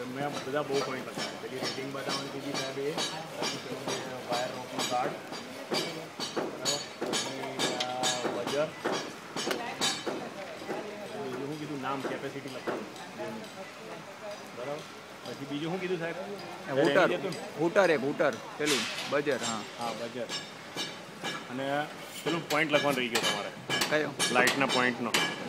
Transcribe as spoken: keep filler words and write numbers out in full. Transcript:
મેં બધા બહુ પોઈન્ટ લખાયા. પેલી રેટિંગ બતાવવાની કીધી સાહેબ એ વાયર રોકનું કાર્ડ બરાબર. બજર બીજું શું કીધું નામ કેપેસિટી લખવાનું બરાબર. પછી બીજું શું કીધું સાહેબ? હૂટર હૂટર એક હૂટર પેલું બજર. હા હા બજર. અને પેલું પોઈન્ટ લખવાનું રહી ગયો તમારે. કયો? લાઇટના પોઈન્ટનો.